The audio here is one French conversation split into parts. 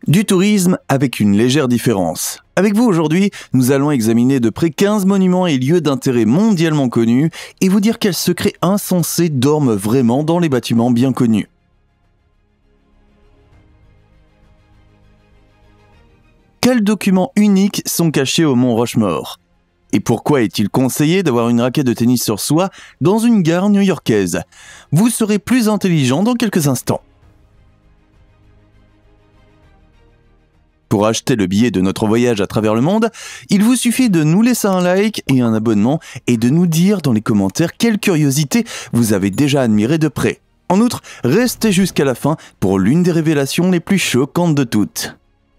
Du tourisme avec une légère différence. Avec vous aujourd'hui, nous allons examiner de près 15 monuments et lieux d'intérêt mondialement connus et vous dire quels secrets insensés dorment vraiment dans les bâtiments bien connus. Quels documents uniques sont cachés au mont Rushmore? Et pourquoi est-il conseillé d'avoir une raquette de tennis sur soi dans une gare new-yorkaise? Vous serez plus intelligent dans quelques instants. Pour acheter le billet de notre voyage à travers le monde, il vous suffit de nous laisser un like et un abonnement et de nous dire dans les commentaires quelle curiosité vous avez déjà admirée de près. En outre, restez jusqu'à la fin pour l'une des révélations les plus choquantes de toutes.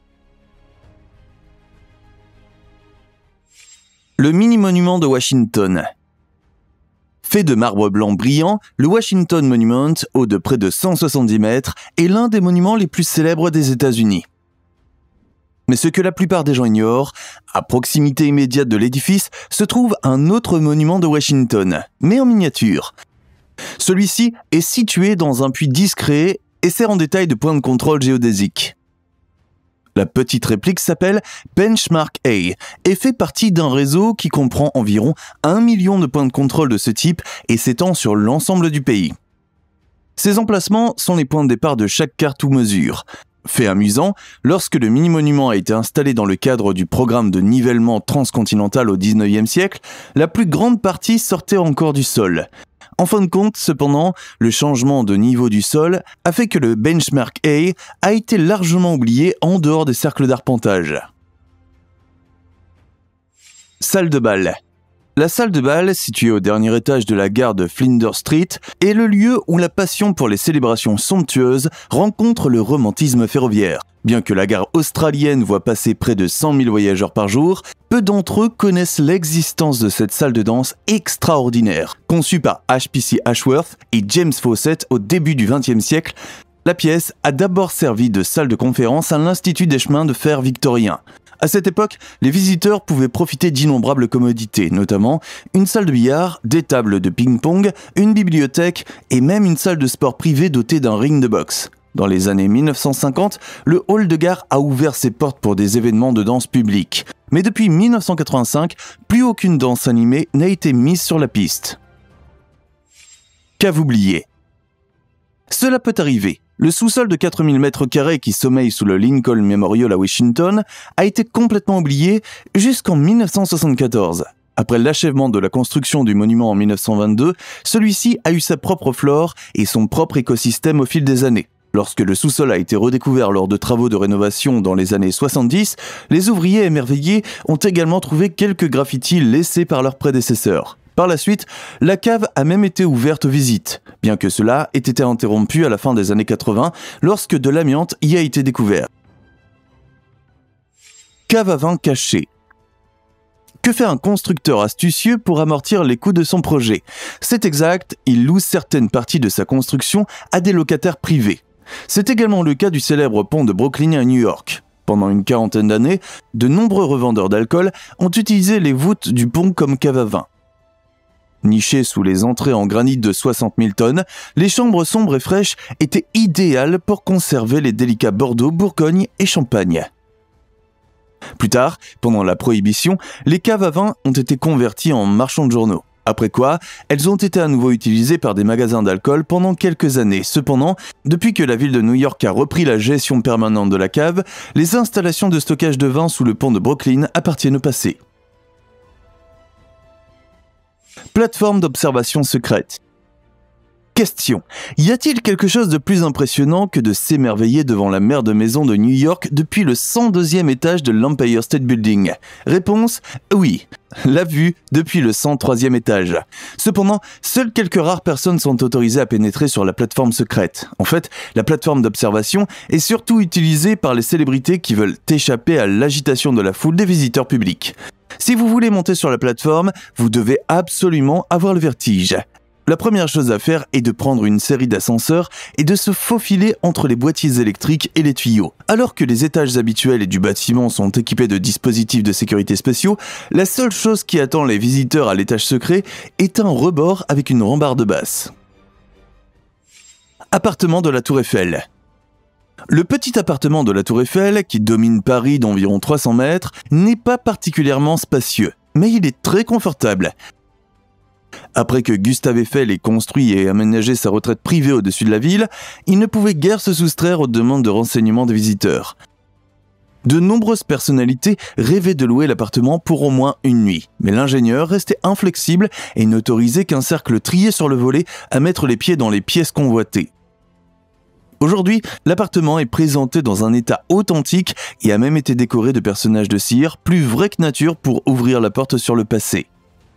Le mini-monument de Washington. Fait de marbre blanc brillant, le Washington Monument, haut de près de 170 mètres, est l'un des monuments les plus célèbres des États-Unis. Mais ce que la plupart des gens ignorent, à proximité immédiate de l'édifice se trouve un autre monument de Washington, mais en miniature. Celui-ci est situé dans un puits discret et sert en détail de point de contrôle géodésique. La petite réplique s'appelle Benchmark A et fait partie d'un réseau qui comprend environ 1 million de points de contrôle de ce type et s'étend sur l'ensemble du pays. Ces emplacements sont les points de départ de chaque carte ou mesure. Fait amusant, lorsque le mini-monument a été installé dans le cadre du programme de nivellement transcontinental au XIXe siècle, la plus grande partie sortait encore du sol. En fin de compte, cependant, le changement de niveau du sol a fait que le Benchmark A été largement oublié en dehors des cercles d'arpentage. Salle de bal. La salle de bal, située au dernier étage de la gare de Flinders Street, est le lieu où la passion pour les célébrations somptueuses rencontre le romantisme ferroviaire. Bien que la gare australienne voit passer près de 100 000 voyageurs par jour, peu d'entre eux connaissent l'existence de cette salle de danse extraordinaire. Conçue par HPC Ashworth et James Fawcett au début du XXe siècle, la pièce a d'abord servi de salle de conférence à l'Institut des chemins de fer victorien. À cette époque, les visiteurs pouvaient profiter d'innombrables commodités, notamment une salle de billard, des tables de ping-pong, une bibliothèque et même une salle de sport privée dotée d'un ring de boxe. Dans les années 1950, le hall de gare a ouvert ses portes pour des événements de danse publique. Mais depuis 1985, plus aucune danse animée n'a été mise sur la piste. Cave oubliée. Cela peut arriver. Le sous-sol de 4000 m² qui sommeille sous le Lincoln Memorial à Washington a été complètement oublié jusqu'en 1974. Après l'achèvement de la construction du monument en 1922, celui-ci a eu sa propre flore et son propre écosystème au fil des années. Lorsque le sous-sol a été redécouvert lors de travaux de rénovation dans les années 70, les ouvriers émerveillés ont également trouvé quelques graffitis laissés par leurs prédécesseurs. Par la suite, la cave a même été ouverte aux visites, bien que cela ait été interrompu à la fin des années 80 lorsque de l'amiante y a été découvert. Cave à vin cachée. Que fait un constructeur astucieux pour amortir les coûts de son projet? C'est exact, il loue certaines parties de sa construction à des locataires privés. C'est également le cas du célèbre pont de Brooklyn à New York. Pendant une quarantaine d'années, de nombreux revendeurs d'alcool ont utilisé les voûtes du pont comme cave à vin. Nichées sous les entrées en granit de 60 000 tonnes, les chambres sombres et fraîches étaient idéales pour conserver les délicats Bordeaux, Bourgogne et Champagne. Plus tard, pendant la Prohibition, les caves à vin ont été converties en marchands de journaux. Après quoi, elles ont été à nouveau utilisées par des magasins d'alcool pendant quelques années. Cependant, depuis que la ville de New York a repris la gestion permanente de la cave, les installations de stockage de vin sous le pont de Brooklyn appartiennent au passé. Plateforme d'observation secrète. Question. Y a-t-il quelque chose de plus impressionnant que de s'émerveiller devant la mer de maison de New York depuis le 102e étage de l'Empire State Building? Réponse, oui. La vue depuis le 103e étage. Cependant, seules quelques rares personnes sont autorisées à pénétrer sur la plateforme secrète. En fait, la plateforme d'observation est surtout utilisée par les célébrités qui veulent échapper à l'agitation de la foule des visiteurs publics. Si vous voulez monter sur la plateforme, vous devez absolument avoir le vertige. La première chose à faire est de prendre une série d'ascenseurs et de se faufiler entre les boîtiers électriques et les tuyaux. Alors que les étages habituels et du bâtiment sont équipés de dispositifs de sécurité spéciaux, la seule chose qui attend les visiteurs à l'étage secret est un rebord avec une rambarde basse. Appartement de la Tour Eiffel. Le petit appartement de la Tour Eiffel, qui domine Paris d'environ 300 mètres, n'est pas particulièrement spacieux, mais il est très confortable. Après que Gustave Eiffel ait construit et aménagé sa retraite privée au-dessus de la ville, il ne pouvait guère se soustraire aux demandes de renseignements des visiteurs. De nombreuses personnalités rêvaient de louer l'appartement pour au moins une nuit, mais l'ingénieur restait inflexible et n'autorisait qu'un cercle trié sur le volet à mettre les pieds dans les pièces convoitées. Aujourd'hui, l'appartement est présenté dans un état authentique et a même été décoré de personnages de cire, plus vrais que nature pour ouvrir la porte sur le passé.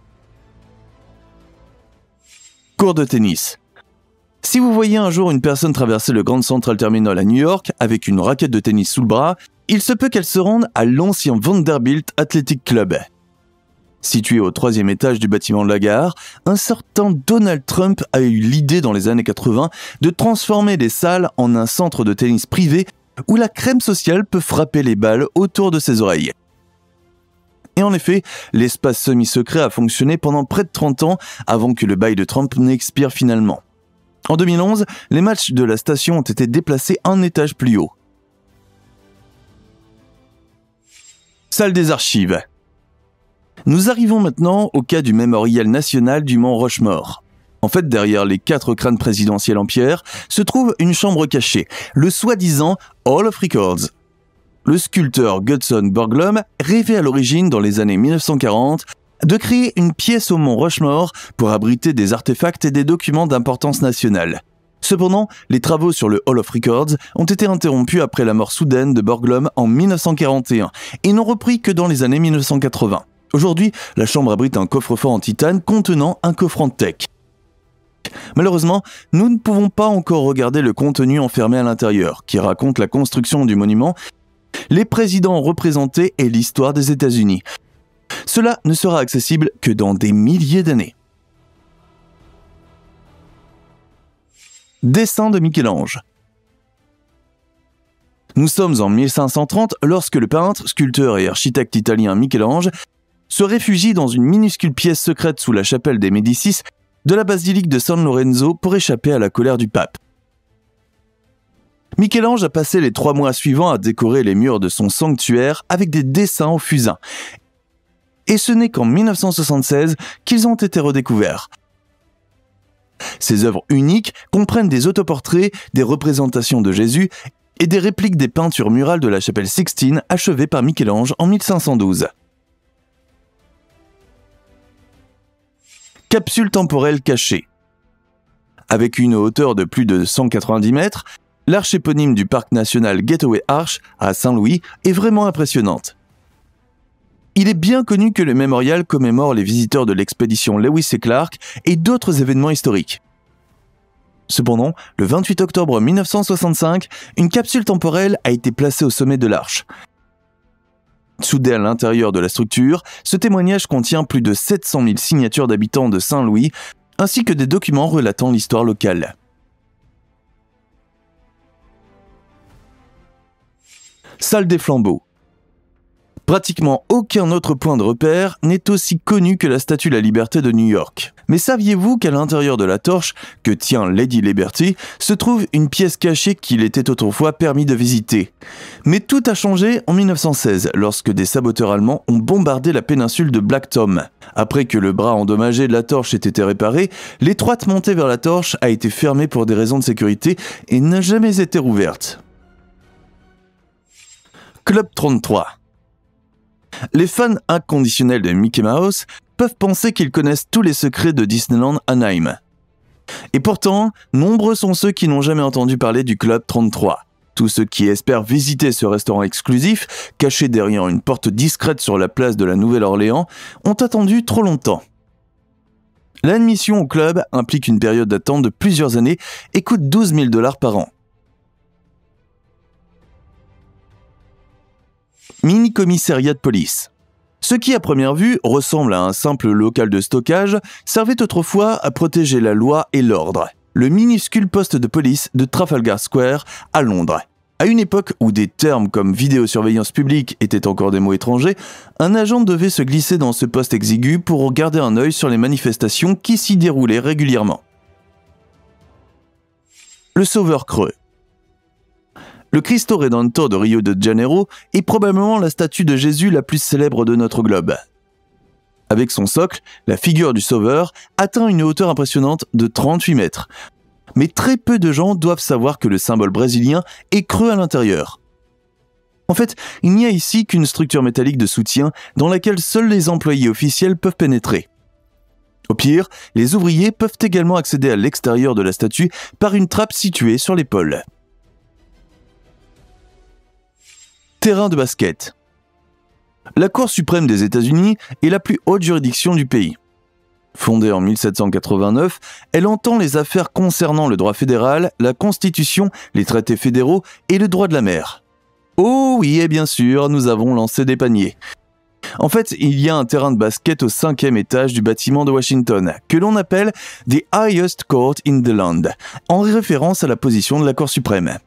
Cours de tennis. Si vous voyez un jour une personne traverser le Grand Central Terminal à New York avec une raquette de tennis sous le bras, il se peut qu'elle se rende à l'ancien Vanderbilt Athletic Club. Situé au 3e étage du bâtiment de la gare, un certain Donald Trump a eu l'idée dans les années 80 de transformer les salles en un centre de tennis privé où la crème sociale peut frapper les balles autour de ses oreilles. Et en effet, l'espace semi-secret a fonctionné pendant près de 30 ans avant que le bail de Trump n'expire finalement. En 2011, les matchs de la station ont été déplacés un étage plus haut. Salle des archives. Nous arrivons maintenant au cas du mémorial national du Mont Rushmore. En fait, derrière les 4 crânes présidentiels en pierre, se trouve une chambre cachée, le soi-disant Hall of Records. Le sculpteur Gutzon Borglum rêvait à l'origine, dans les années 1940, de créer une pièce au Mont Rushmore pour abriter des artefacts et des documents d'importance nationale. Cependant, les travaux sur le Hall of Records ont été interrompus après la mort soudaine de Borglum en 1941 et n'ont repris que dans les années 1980. Aujourd'hui, la chambre abrite un coffre-fort en titane contenant un coffre en teck. Malheureusement, nous ne pouvons pas encore regarder le contenu enfermé à l'intérieur, qui raconte la construction du monument, les présidents représentés et l'histoire des États-Unis. Cela ne sera accessible que dans des milliers d'années. Dessin de Michel-Ange. Nous sommes en 1530 lorsque le peintre, sculpteur et architecte italien Michel-Ange se réfugie dans une minuscule pièce secrète sous la chapelle des Médicis de la basilique de San Lorenzo pour échapper à la colère du pape. Michel-Ange a passé les 3 mois suivants à décorer les murs de son sanctuaire avec des dessins au fusain. Et ce n'est qu'en 1976 qu'ils ont été redécouverts. Ces œuvres uniques comprennent des autoportraits, des représentations de Jésus et des répliques des peintures murales de la chapelle Sixtine achevées par Michel-Ange en 1512. Capsule temporelle cachée. Avec une hauteur de plus de 190 mètres, l'arche éponyme du parc national Gateway Arch à Saint-Louis est vraiment impressionnante. Il est bien connu que le mémorial commémore les visiteurs de l'expédition Lewis et Clark et d'autres événements historiques. Cependant, le 28 octobre 1965, une capsule temporelle a été placée au sommet de l'arche. Soudé à l'intérieur de la structure, ce témoignage contient plus de 700 000 signatures d'habitants de Saint-Louis, ainsi que des documents relatant l'histoire locale. Salle des flambeaux. Pratiquement aucun autre point de repère n'est aussi connu que la Statue de la Liberté de New York. Mais saviez-vous qu'à l'intérieur de la torche que tient Lady Liberty se trouve une pièce cachée qu'il était autrefois permis de visiter? Mais tout a changé en 1916, lorsque des saboteurs allemands ont bombardé la péninsule de Black Tom. Après que le bras endommagé de la torche ait été réparé, l'étroite montée vers la torche a été fermée pour des raisons de sécurité et n'a jamais été rouverte. Club 33. Les fans inconditionnels de Mickey Mouse peuvent penser qu'ils connaissent tous les secrets de Disneyland Anaheim. Et pourtant, nombreux sont ceux qui n'ont jamais entendu parler du Club 33. Tous ceux qui espèrent visiter ce restaurant exclusif, caché derrière une porte discrète sur la place de la Nouvelle-Orléans, ont attendu trop longtemps. L'admission au club implique une période d'attente de plusieurs années et coûte 12 000 $ par an. Mini-commissariat de police. Ce qui, à première vue, ressemble à un simple local de stockage, servait autrefois à protéger la loi et l'ordre. Le minuscule poste de police de Trafalgar Square à Londres. À une époque où des termes comme vidéosurveillance publique étaient encore des mots étrangers, un agent devait se glisser dans ce poste exigu pour garder un œil sur les manifestations qui s'y déroulaient régulièrement. Le Sauveur Creux. Le Cristo Redentor de Rio de Janeiro est probablement la statue de Jésus la plus célèbre de notre globe. Avec son socle, la figure du Sauveur atteint une hauteur impressionnante de 38 mètres. Mais très peu de gens doivent savoir que le symbole brésilien est creux à l'intérieur. En fait, il n'y a ici qu'une structure métallique de soutien dans laquelle seuls les employés officiels peuvent pénétrer. Au pire, les ouvriers peuvent également accéder à l'extérieur de la statue par une trappe située sur l'épaule. Terrain de basket. La Cour suprême des États-Unis est la plus haute juridiction du pays. Fondée en 1789, elle entend les affaires concernant le droit fédéral, la Constitution, les traités fédéraux et le droit de la mer. Oh oui, et bien sûr, nous avons lancé des paniers. En fait, il y a un terrain de basket au 5e étage du bâtiment de Washington, que l'on appelle « The Highest Court in the Land », en référence à la position de la Cour suprême.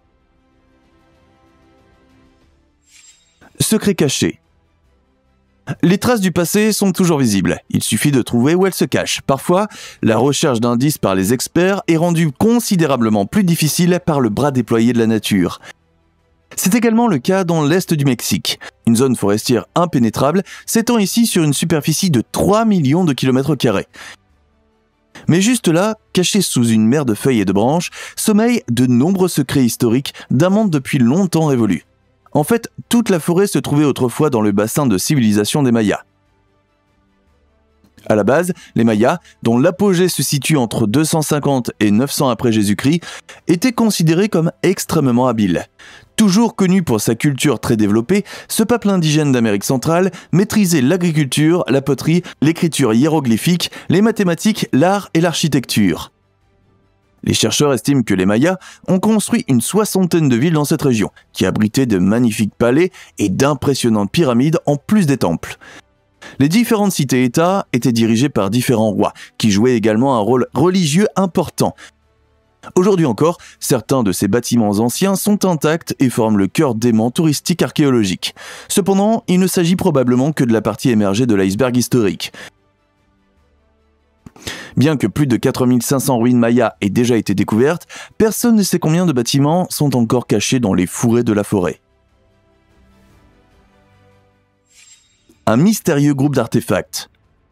Secret caché. Les traces du passé sont toujours visibles, il suffit de trouver où elles se cachent. Parfois, la recherche d'indices par les experts est rendue considérablement plus difficile par le bras déployé de la nature. C'est également le cas dans l'est du Mexique, une zone forestière impénétrable s'étend ici sur une superficie de 3 millions de km². Mais juste là, cachés sous une mer de feuilles et de branches, sommeillent de nombreux secrets historiques d'un monde depuis longtemps révolu. En fait, toute la forêt se trouvait autrefois dans le bassin de civilisation des Mayas. À la base, les Mayas, dont l'apogée se situe entre 250 et 900 après Jésus-Christ, étaient considérés comme extrêmement habiles. Toujours connu pour sa culture très développée, ce peuple indigène d'Amérique centrale maîtrisait l'agriculture, la poterie, l'écriture hiéroglyphique, les mathématiques, l'art et l'architecture. Les chercheurs estiment que les Mayas ont construit une 60aine de villes dans cette région, qui abritaient de magnifiques palais et d'impressionnantes pyramides en plus des temples. Les différentes cités-États étaient dirigées par différents rois, qui jouaient également un rôle religieux important. Aujourd'hui encore, certains de ces bâtiments anciens sont intacts et forment le cœur d'aimants touristiques archéologiques. Cependant, il ne s'agit probablement que de la partie émergée de l'iceberg historique. Bien que plus de 4500 ruines mayas aient déjà été découvertes, personne ne sait combien de bâtiments sont encore cachés dans les fourrés de la forêt. Un mystérieux groupe d'artefacts.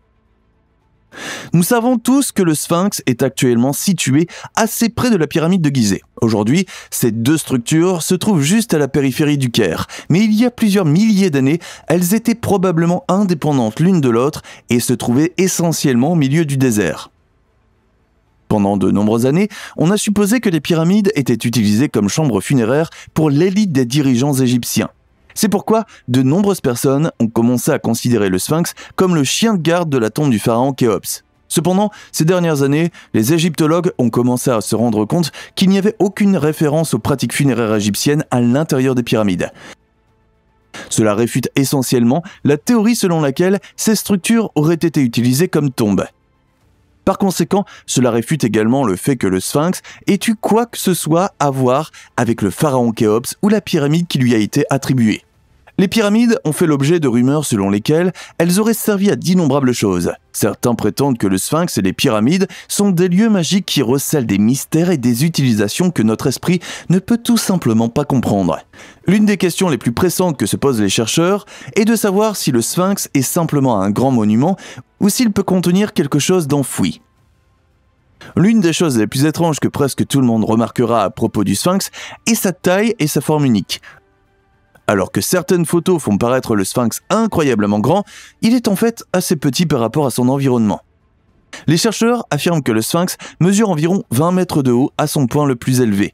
Nous savons tous que le Sphinx est actuellement situé assez près de la pyramide de Gizeh. Aujourd'hui, ces deux structures se trouvent juste à la périphérie du Caire, mais il y a plusieurs milliers d'années, elles étaient probablement indépendantes l'une de l'autre et se trouvaient essentiellement au milieu du désert. Pendant de nombreuses années, on a supposé que les pyramides étaient utilisées comme chambres funéraires pour l'élite des dirigeants égyptiens. C'est pourquoi de nombreuses personnes ont commencé à considérer le Sphinx comme le chien de garde de la tombe du pharaon Khéops. Cependant, ces dernières années, les égyptologues ont commencé à se rendre compte qu'il n'y avait aucune référence aux pratiques funéraires égyptiennes à l'intérieur des pyramides. Cela réfute essentiellement la théorie selon laquelle ces structures auraient été utilisées comme tombes. Par conséquent, cela réfute également le fait que le Sphinx ait eu quoi que ce soit à voir avec le pharaon Khéops ou la pyramide qui lui a été attribuée. Les pyramides ont fait l'objet de rumeurs selon lesquelles elles auraient servi à d'innombrables choses. Certains prétendent que le Sphinx et les pyramides sont des lieux magiques qui recèlent des mystères et des utilisations que notre esprit ne peut tout simplement pas comprendre. L'une des questions les plus pressantes que se posent les chercheurs est de savoir si le Sphinx est simplement un grand monument ou s'il peut contenir quelque chose d'enfoui. L'une des choses les plus étranges que presque tout le monde remarquera à propos du Sphinx est sa taille et sa forme unique. Alors que certaines photos font paraître le Sphinx incroyablement grand, il est en fait assez petit par rapport à son environnement. Les chercheurs affirment que le Sphinx mesure environ 20 mètres de haut à son point le plus élevé.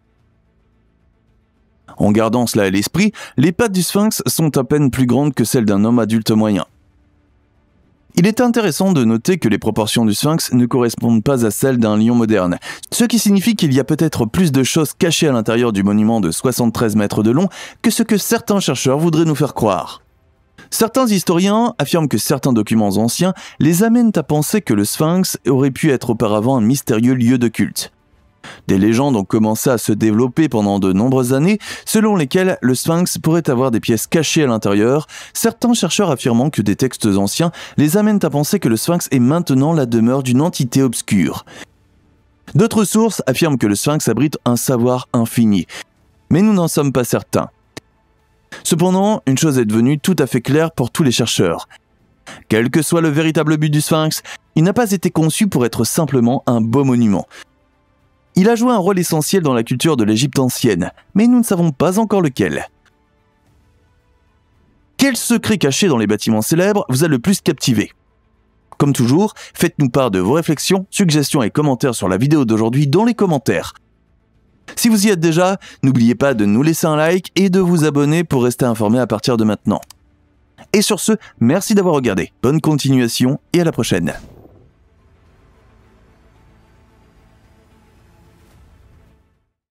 En gardant cela à l'esprit, les pattes du Sphinx sont à peine plus grandes que celles d'un homme adulte moyen. Il est intéressant de noter que les proportions du Sphinx ne correspondent pas à celles d'un lion moderne, ce qui signifie qu'il y a peut-être plus de choses cachées à l'intérieur du monument de 73 mètres de long que ce que certains chercheurs voudraient nous faire croire. Certains historiens affirment que certains documents anciens les amènent à penser que le Sphinx aurait pu être auparavant un mystérieux lieu de culte. Des légendes ont commencé à se développer pendant de nombreuses années, selon lesquelles le Sphinx pourrait avoir des pièces cachées à l'intérieur, certains chercheurs affirmant que des textes anciens les amènent à penser que le Sphinx est maintenant la demeure d'une entité obscure. D'autres sources affirment que le Sphinx abrite un savoir infini, mais nous n'en sommes pas certains. Cependant, une chose est devenue tout à fait claire pour tous les chercheurs. Quel que soit le véritable but du Sphinx, il n'a pas été conçu pour être simplement un beau monument. Il a joué un rôle essentiel dans la culture de l'Égypte ancienne, mais nous ne savons pas encore lequel. Quel secret caché dans les bâtiments célèbres vous a le plus captivé ? Comme toujours, faites-nous part de vos réflexions, suggestions et commentaires sur la vidéo d'aujourd'hui dans les commentaires. Si vous y êtes déjà, n'oubliez pas de nous laisser un like et de vous abonner pour rester informé à partir de maintenant. Et sur ce, merci d'avoir regardé, bonne continuation et à la prochaine.